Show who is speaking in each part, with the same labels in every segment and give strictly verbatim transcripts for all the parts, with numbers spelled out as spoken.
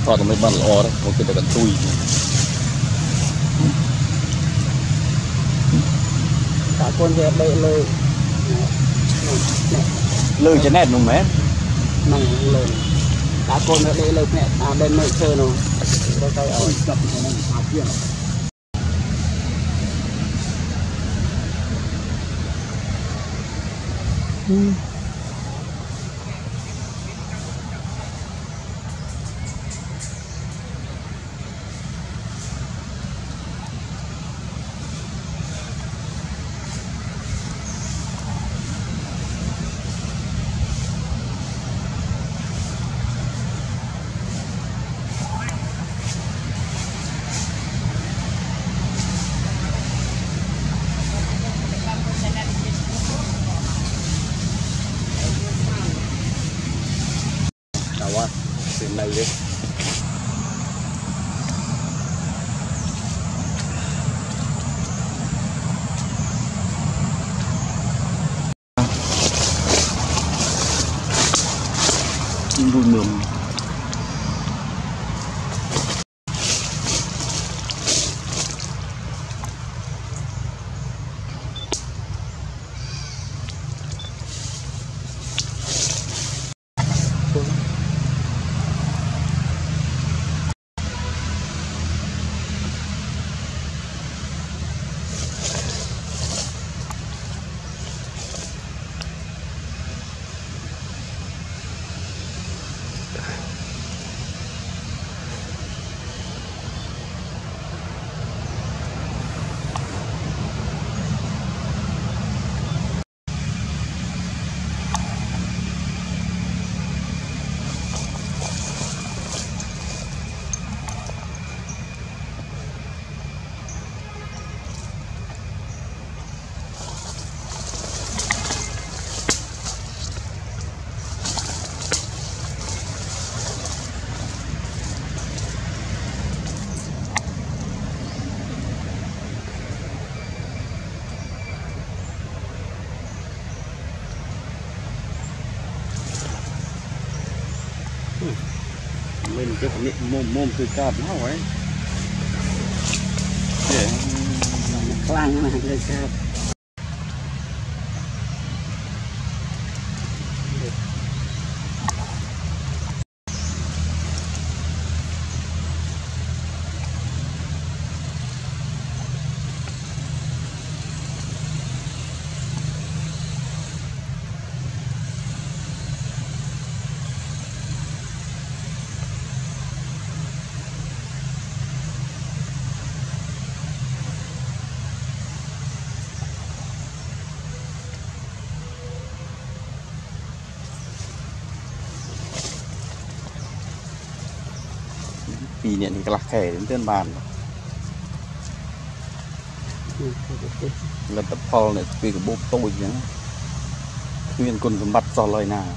Speaker 1: thọ tụi mình bận lò đó một cái tụi tui
Speaker 2: cả con về đây lơ
Speaker 1: lơ cho nét đúng mấy
Speaker 2: nòng lơ cả con về đây lơ mẹ à bên nơi chơi nó có cái ở tập cho nó học kia
Speaker 1: quá tìm này đi vui mượm mình cái miệng mồm mồm từ cạp nó ấy để
Speaker 2: khlang mà từ cạp
Speaker 1: vì nhận thì cái lạc khẻ đến trên bàn lần tập phò này vì cái bốp tôi nhá nguyên con cái mặt do lời nào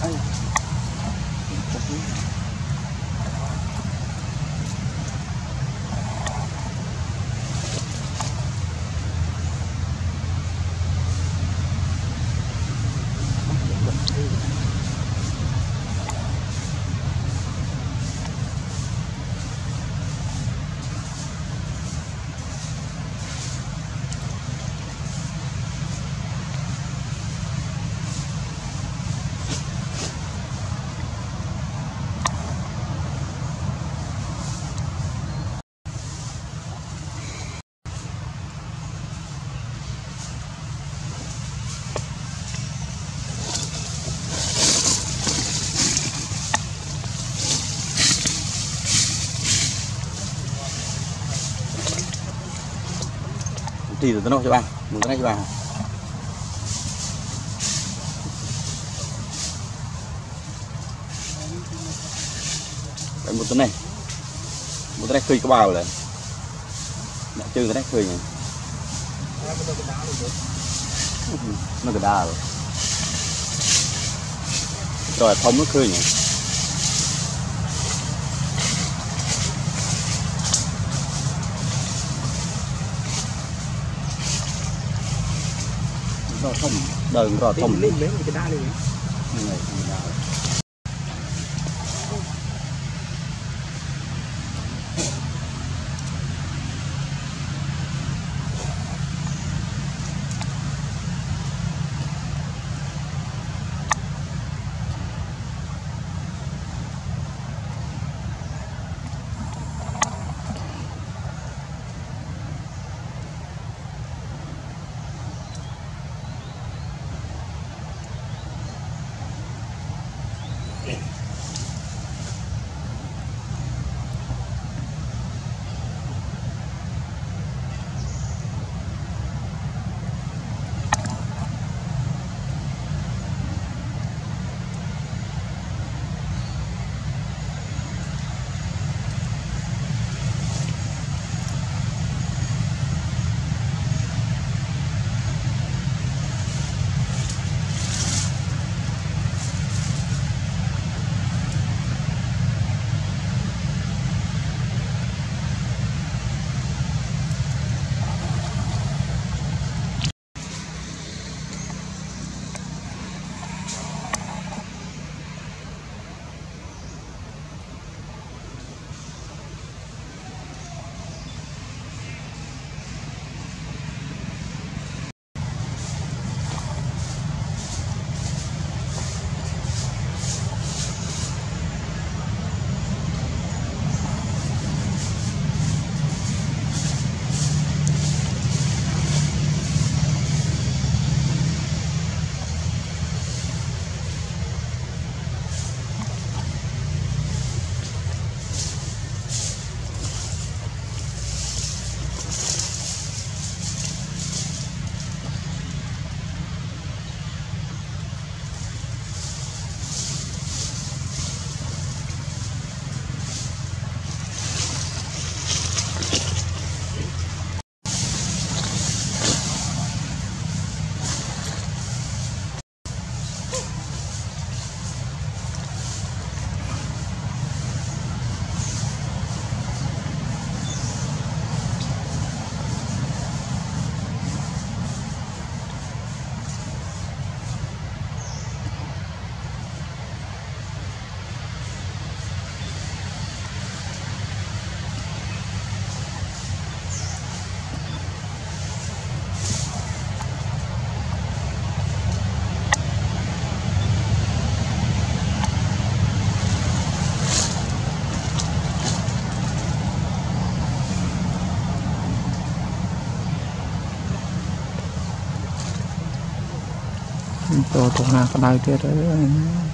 Speaker 1: thì từ nó cho bạn một cái này cho bạn đây một cái này một cái này khơi có bao rồi đã chơi cái này khơi này nó cái đà rồi rồi thông nó khơi nhỉ thông đời rõ thông
Speaker 2: lên lấy cái đá lên
Speaker 1: này
Speaker 3: tôi tôi là cái đây kia đấy